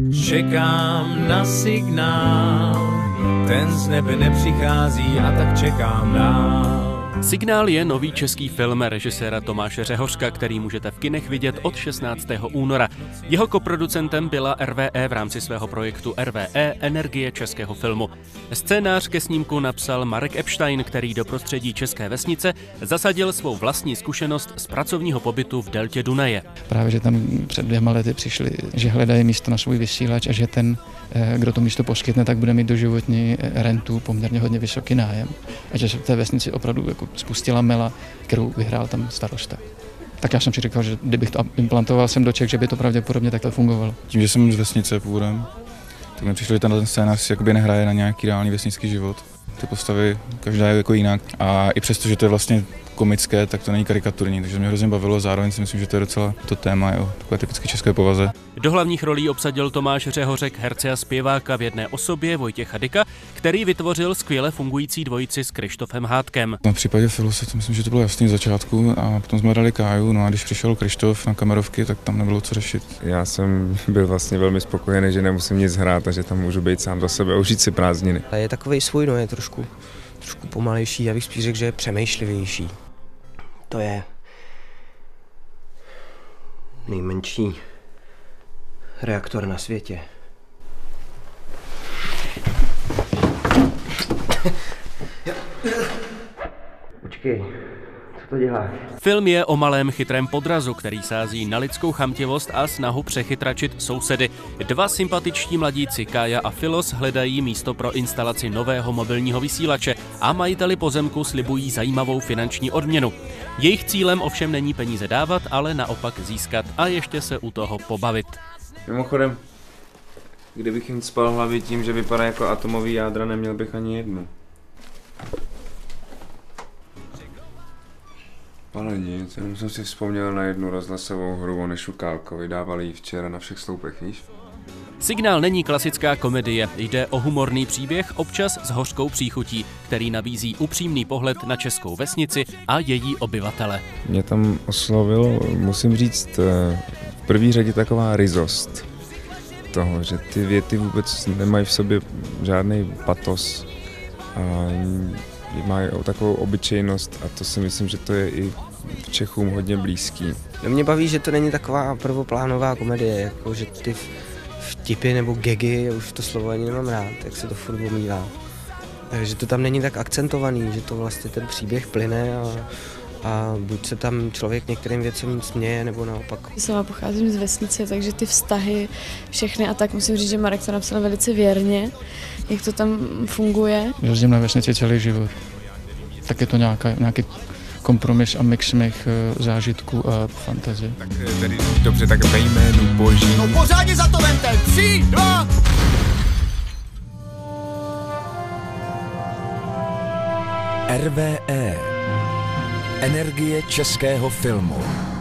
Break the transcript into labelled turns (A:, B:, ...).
A: Čekám na signál, ten z nebe nepřichází a tak čekám dál.
B: Signál je nový český film režiséra Tomáše Řehořka, který můžete v kinech vidět od 16. února. Jeho koproducentem byla RVE v rámci svého projektu RVE Energie českého filmu. Scénář ke snímku napsal Marek Epstein, který do prostředí české vesnice zasadil svou vlastní zkušenost z pracovního pobytu v deltě Dunaje.
C: Právě, že tam před 2 lety přišli, že hledají místo na svůj vysílač a že ten, kdo to místo poskytne, tak bude mít doživotní rentu, poměrně hodně vysoký nájem. A že se v té vesnici opravdu jako spustila mela, kterou vyhrál tam starosta. Tak já jsem si říkal, že kdybych to implantoval sem do Čech, že by to pravděpodobně takhle fungovalo.
D: Tím, že jsem z vesnice původem, tak mi přišlo, že ten scénář jakoby nehraje na nějaký reálný vesnický život. Ty postavy, každá je jako jinak. A i přesto, že to je vlastně komické, tak to není karikaturní, takže mě hrozně bavilo, zároveň si myslím, že to je docela to téma o takové typické české povaze.
B: Do hlavních rolí obsadil Tomáš Řehořek herce a zpěváka v jedné osobě Vojtěcha Dyka, který vytvořil skvěle fungující dvojici s Krištofem Hádkem.
D: Na případě Filu si myslím, že to bylo jasný z začátku a potom jsme dali Káju, no a když přišel Krištof na kamerovky, tak tam nebylo co řešit.
E: Já jsem byl vlastně velmi spokojený, že nemusím nic hrát a že tam můžu být sám za sebe a užít si prázdniny.
F: A je takovej svůj, no, je trošku pomalejší, já bych spíš řekl, že je přemýšlivější. To je nejmenší reaktor na světě. Počkej, co to děláš?
B: Film je o malém chytrém podrazu, který sází na lidskou chamtivost a snahu přechytračit sousedy. 2 sympatičtí mladíci Kája a Filos hledají místo pro instalaci nového mobilního vysílače a majiteli pozemku slibují zajímavou finanční odměnu. Jejich cílem ovšem není peníze dávat, ale naopak získat a ještě se u toho pobavit.
E: Mimochodem, kdybych jim spal hlavě tím, že vypadá jako atomový jádra, neměl bych ani jednu. Ale nic, jenom jsem si vzpomněl na jednu rozhlasovou hru o Nešukálkovi, dávali ji včera na všech sloupech, víš?
B: Signál není klasická komedie, jde o humorný příběh, občas s hořkou příchutí, který nabízí upřímný pohled na českou vesnici a její obyvatele.
E: Mě tam oslovilo, musím říct, v první řadě taková ryzost toho, že ty věty vůbec nemají v sobě žádný patos a mají takovou obyčejnost a to si myslím, že to je i Čechům hodně blízký.
F: Mě baví, že to není taková prvoplánová komedie, jako že ty vtipy nebo gagy, já už to slovo ani nemám rád, jak se to furt omývá. Takže to tam není tak akcentovaný, že to vlastně ten příběh plyne a buď se tam člověk některým věcem směje, nebo naopak.
G: Sama pocházím z vesnice, takže ty vztahy všechny a tak musím říct, že Marek to napsal velice věrně, jak to tam funguje.
C: Jezdím na vesnici celý život, tak je to nějaký kompromis a mix mých zážitků a fantazie.
E: Tak tedy dobře, tak ve jménu Boží.
H: No pořádně za to vente, 3, 2...
A: RVE Energie českého filmu.